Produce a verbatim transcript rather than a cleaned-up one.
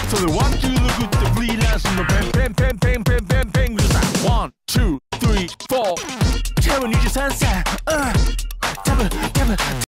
So the one, two, look at the freelance and the pen, pen, pen, pen, pen, pen, pen, pen. One, two, three, four. 세븐 이십삼 살. 어. 더블, 더블.